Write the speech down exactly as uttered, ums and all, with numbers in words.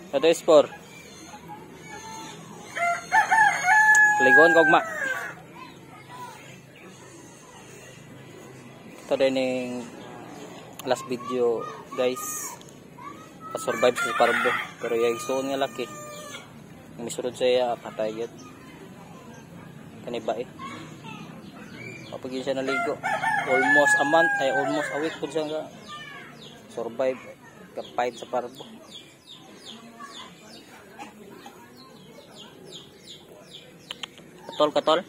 Ito is for ligon kogma. Ito din yung last video guys, pa-survive sa parbo, pero yung isuon nga laki yung misurod siya patay yun kaniba eh. Kapag yun siya naligo almost a month ay almost a week po siya nga survive ka-fight sa parbo. Katol katol